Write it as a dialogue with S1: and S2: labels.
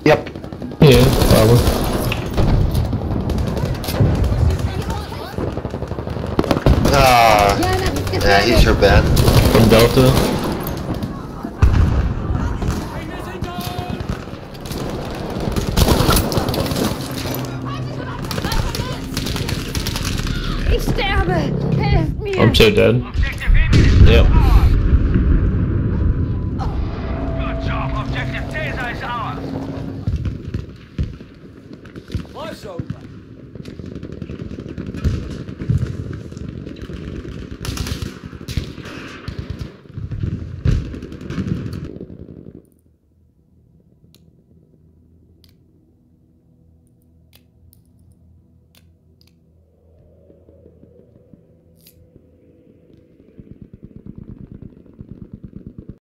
S1: Yep.
S2: Yeah, probably.
S1: Yeah, he's your bad.
S2: From Delta.
S3: Ich sterbe! Helft mir!
S2: I'm so dead. Yep.
S4: Good job. Objective Caesar is ours.
S5: My soul.